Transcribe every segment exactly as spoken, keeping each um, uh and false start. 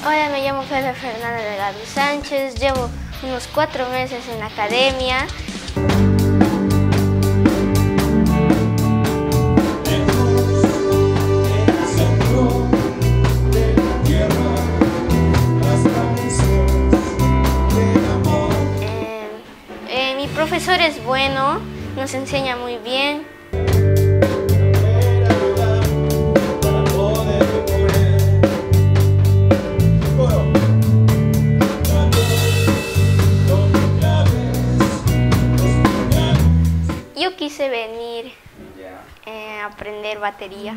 Hola, me llamo Fede Fernanda Delgado Sánchez, llevo unos cuatro meses en la academia. Eh, eh, mi profesor es bueno, nos enseña muy bien. Yo quise venir eh, a aprender batería.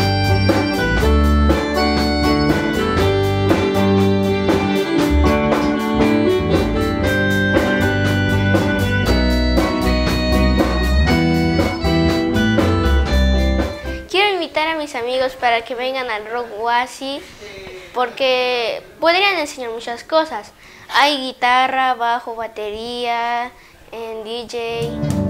Quiero invitar a mis amigos para que vengan al Rock Oasis porque podrían enseñar muchas cosas. Hay guitarra, bajo, batería, en D J.